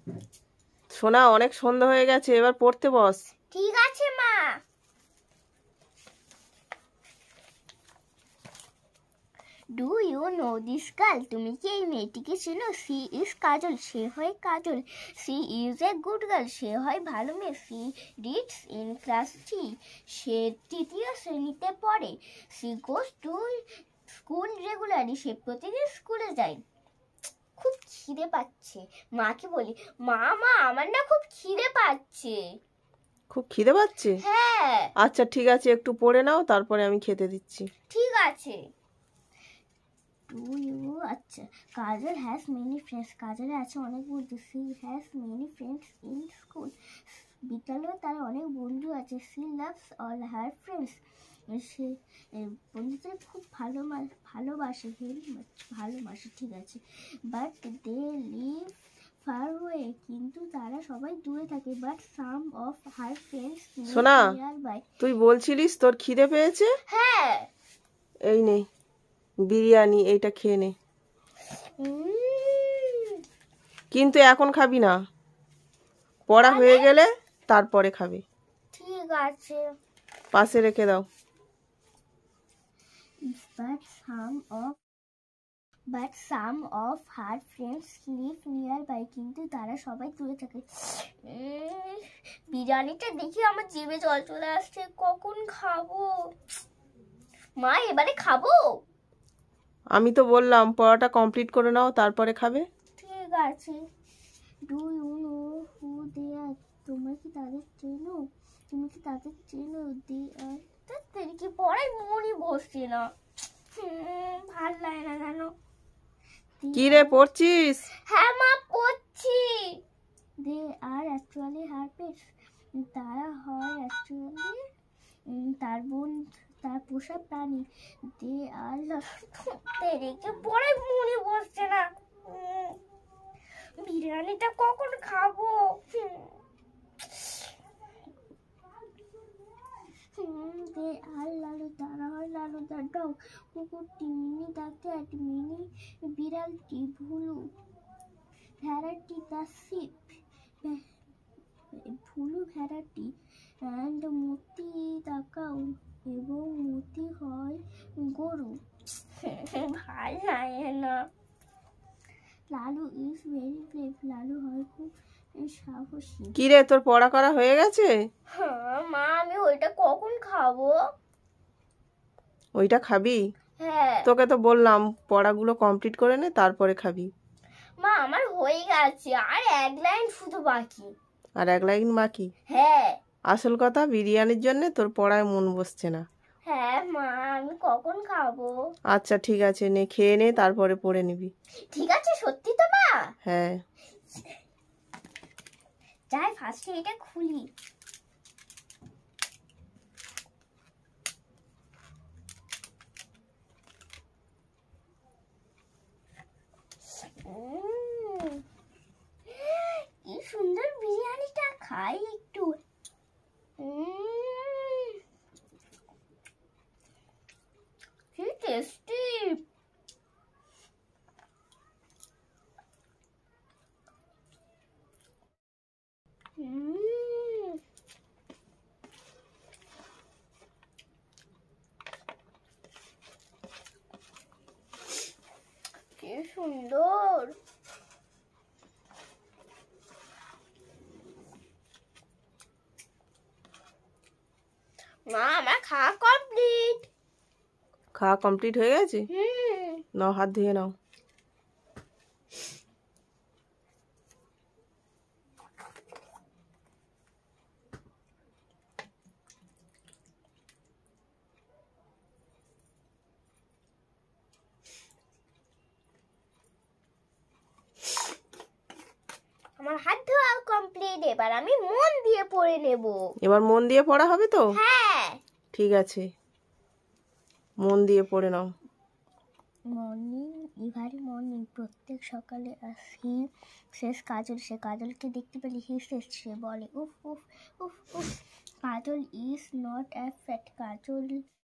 সোনা, অনেক সন্ধ্যা হয়ে গেছে, এবার পড়তে বস। ঠিক আছে মা। Do you know this girl? তুমি কি এই মেয়েটিকে চেনো? সি ইজ কাজল, সে হয় Kajal. She is a good girl, সে হয় ভালো মেয়ে। সি রিডস ইন ক্লাস 3, সে তৃতীয় শ্রেণীতে পড়ে। She goes to school regularly, সে প্রতিদিন স্কুলে যায়। খুব খিদে পাচ্ছে, মাকে বলি, মা মা আমার না খুব খিদে পাচ্ছে। খুব খিদে পাচ্ছে? হ্যাঁ। আচ্ছা ঠিক আছে, একটু পড়ে নাও, তারপরে আমি খেতে দিচ্ছি। ঠিক আছে। আচ্ছা, কাজল হ্যাজ মেনি ফ্রেন্ডস, কাজলের আছে অনেক বন্ধু। She has many friends in school, বিদ্যালয়ে তার অনেক বন্ধু আছে। She loves all her friends, সে বন্ধুদের খুব ভালোবাসে, ভালোবাসে। ঠিক আছে। But they live far way, কিন্তু তারা সবাই দূরে থাকে। But some of her friends সোনা, নিয়ার বাই। তুই বলছিলিস তোর খিদে পেয়েছে? হ্যাঁ। এই নে বিরিয়ানি, এইটা খেয়ে নে। কিন্তু এখন খাবি না, পড়া হয়ে গেলে তারপরে খাবি। ঠিক আছে। পাশে রেখে দাও। But some of her friends live nearby, কিন্তু তারা সবাই দূরে থাকে। বিরিয়ানিটা দেখি আমার জিভে জল চলে আসছে, কখন খাবো? মা এবারে খাবো? আমি তো বললাম পড়াটা কমপ্লিট করে নাও, তারপরে খাবে। ঠিক আছে। Do you know who they are? তুমি কি তাদের চেনো? দে আর, তাদের কি পড়ায় মনই বসছে না, ভাল লাগে না জানো। কি রে, পড়ছিস? হ্যাঁ মা, পড়ছি। দে আর অ্যাকচুয়ালি হার পেটস, তারা হয় অ্যাকচুয়ালি তার পোষা প্রাণী। দে আর তেরেকে পড়ায় মনে বসছে না, বিরিয়ানিটা কখন খাবো? দে আর লালু, তারা হয় লালু দা ডগ, কুকুরটি, মিনি দা ক্যাট, মিনি বিড়ালটি, ভুলু ভেড়াটি দা শিপ, ভুলু ভেড়াটি, অ্যান্ড মতি দা কাউ, এবং মতি হয় গরু। ভাল লাগে না। Lalu is very brave, Lalu হয় খুব সাহসী। কি রে, তোর পড়া করা হয়ে গেছে? হ্যাঁ মা, আমি ওইটা কখন খাবো? ওইটা খাবি? হ্যাঁ। তোকে তো বললাম পড়াগুলো কমপ্লিট করে নে, তারপরে খাবি। মা আমার হয়ে গেছে, আর এক লাইন শুধু বাকি। আর এক লাইন বাকি? হ্যাঁ। আসল কথা, বিরিয়ানির জন্য তোর পড়ায় মন বসছে না। হ্যাঁ মা, আমি কখন খাবো? আচ্ছা ঠিক আছে, নে খেয়ে নে, তারপরে পড়ে নিবি। ঠিক আছে, সত্যি তো মা? হ্যাঁ। যাই ফার্স্টে এটা খুলি। কি সুন্দর বিরিয়ানিটা, খাই একটু। কি টেস্টি। কি সুন্দর। মা আমার খাওয়া কমপ্লিট। খাওয়া কমপ্লিট হয়ে গেছে? নাও, হাত ধুয়ে নাও। আমার হাত ধোয়া কমপ্লিট, এবার আমি মন দিয়ে পড়ে নেব। এবার মন দিয়ে পড়া হবে তো? হ্যাঁ। ঠিক আছে, মন দিয়ে পড়ে নাও। মর্নিং, এভারি মর্নিং, প্রত্যেক সকালে আসি শেষ কাজল, সে কাজলকে দেখতে পেলে হি শেষ, সে বলে উফ উফ উফ উফ। Kajal is not a fat, Kajal